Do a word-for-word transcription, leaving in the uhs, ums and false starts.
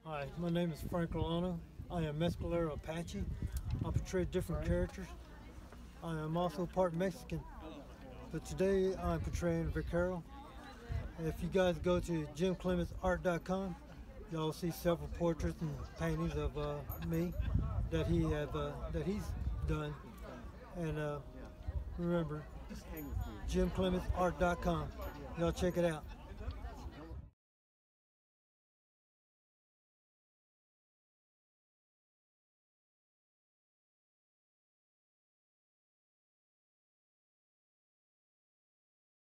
Hi, my name is Frank Arellano. I am Mescalero Apache. I portray different characters. I am also part Mexican, but today I'm portraying Vaquero. If you guys go to jim clements art dot com, y'all see several portraits and paintings of uh, me that he have uh, that he's done. And uh, remember, jim clements art dot com. Y'all check it out.